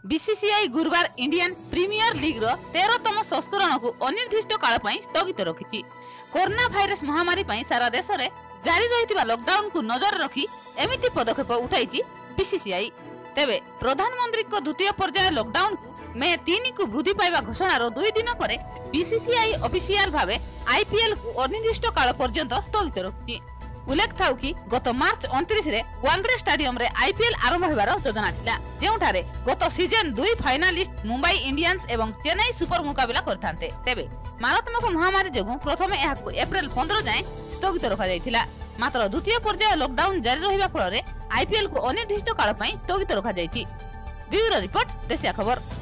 BCCI गुरुवार Indian Premier League रो 13तम संस्करण को अनिर्दिष्ट काल पई स्थगित रखिछि। कोरोना भाइरस महामारी पई सारा देश रे जारी रहितिबा लॉकडाउन को नजर रखी एमिति पदक्षेप उठाइछि बीसीसीआई। तेबे प्रधानमंत्री को द्वितीय पर्याय लॉकडाउन को मे 3 को वृद्धि पाइबा घोषणार 2 दिन पर बीसीसीआई ऑफिशियल भावे आईपीएल को अनिर्दिष्ट काल पर्यंत स्थगित रखिछि। उल्लेख थाउ कि गत मार्च 29 रे वानडे स्टेडियम रे आईपीएल आरंभ होबार योजना थिला, जेउठारे गत सीजन 2 फाइनालिस्ट मुंबई इंडियंस एवं चेन्नई सुपर मुकाबला करथांते। तेबे मारात्मक महामारी जगु प्रथमे एहाकु अप्रैल 15 जाए स्थगित रखा जायथिला। मात्र द्वितीय पर्याय लॉकडाउन जारी रहिबा फଳରେ आईपीएल को अनिर्दिष्ट काल पई स्थगित रखा जायछि। ब्यूरो रिपोर्ट, देशिया खबर।